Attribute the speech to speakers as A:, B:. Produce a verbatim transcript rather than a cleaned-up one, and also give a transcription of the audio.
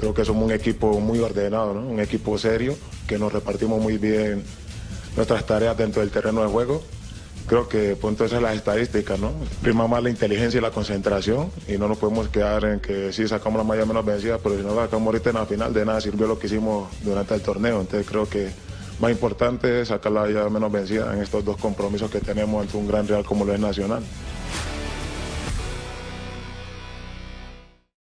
A: Creo que somos un equipo muy ordenado, ¿no? Un equipo serio, que nos repartimos muy bien nuestras tareas dentro del terreno de juego. Creo que pues, entonces las estadísticas, ¿no? Prima más la inteligencia y la concentración y no nos podemos quedar en que sí sacamos la malla menos vencida, pero si no la sacamos ahorita en la final, de nada sirvió lo que hicimos durante el torneo. Entonces creo que más importante es sacar la malla menos vencida en estos dos compromisos que tenemos ante un gran rival como lo es Nacional.